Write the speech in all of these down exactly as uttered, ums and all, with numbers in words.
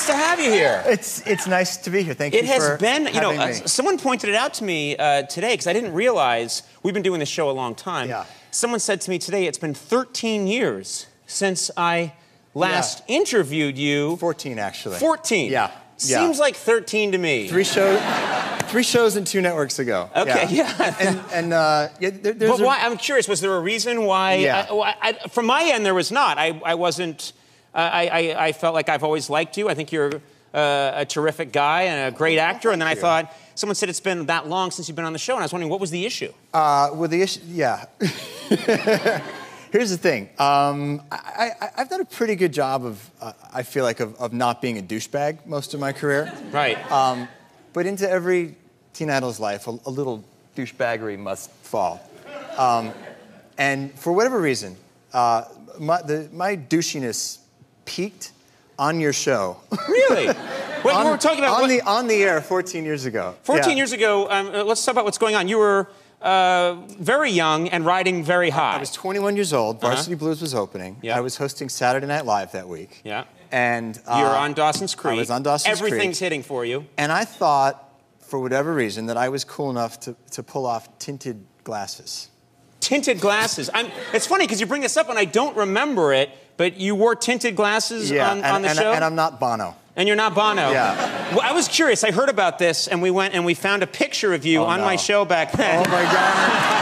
nice to have you here. It's it's nice to be here. Thank it you for It has been, you know, having uh, me. someone pointed it out to me uh, today, because I didn't realize, we've been doing this show a long time. Yeah. Someone said to me today, it's been thirteen years since I last yeah. interviewed you. fourteen, actually. fourteen? Yeah. Seems yeah. like thirteen to me. Three shows, three shows and two networks ago. Okay, yeah. yeah. and and uh, yeah, there, there's but a... why? I'm curious. Was there a reason why? Yeah. I, why I, from my end, there was not. I I wasn't. Uh, I, I I felt like I've always liked you. I think you're uh, a terrific guy and a great actor. And then I thought someone said it's been that long since you've been on the show, and I was wondering what was the issue. Uh, well, the issue, yeah. Here's the thing. Um, I, I, I've done a pretty good job of, uh, I feel like, of, of not being a douchebag most of my career. Right. Um, but into every teen idol's life, a, a little douchebaggery must fall. Um, and for whatever reason, uh, my, the, my douchiness peaked on your show. Really? Wait, on, we were talking about on the on the air fourteen years ago. fourteen yeah. years ago. Um, let's talk about what's going on. You were uh, very young and riding very high. I was twenty-one years old. Varsity uh-huh. Blues was opening. Yeah. I was hosting Saturday Night Live that week. Yeah. And uh, you were on Dawson's Creek. I was on Dawson's Creek. Everything's hitting for you. And I thought, for whatever reason, that I was cool enough to to pull off tinted glasses. Tinted glasses. I'm, it's funny because you bring this up and I don't remember it, but you wore tinted glasses yeah, on, and, on the and, show? and I'm not Bono. And you're not Bono. Yeah. Well, I was curious. I heard about this, and we went and we found a picture of you oh, on no. my show back then. Oh, my God.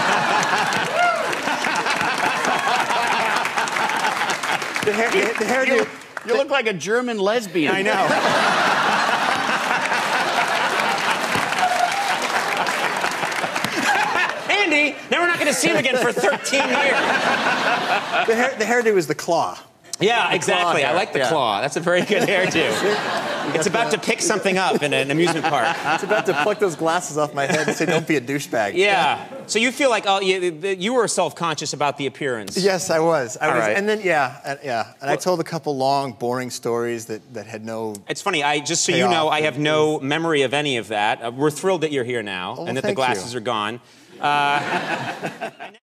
the hair, the, the hairdo. You, you look like a German lesbian. I know. Andy, now we're not going to see him again for thirteen years. The, hair, the hairdo is the claw. Yeah, the exactly. claw I like the yeah. claw. That's a very good hairdo. It's about to pick something up in an amusement park. It's about to pluck those glasses off my head and say, don't be a douchebag. Yeah. So you feel like oh, you, you were self-conscious about the appearance. Yes, I was. I All was. right. And then, yeah, uh, yeah. And well, I told a couple long, boring stories that, that had no... It's funny. I Just so you know, I have no memory of any of that. Uh, we're thrilled that you're here now oh, and that the glasses you. are gone. Uh,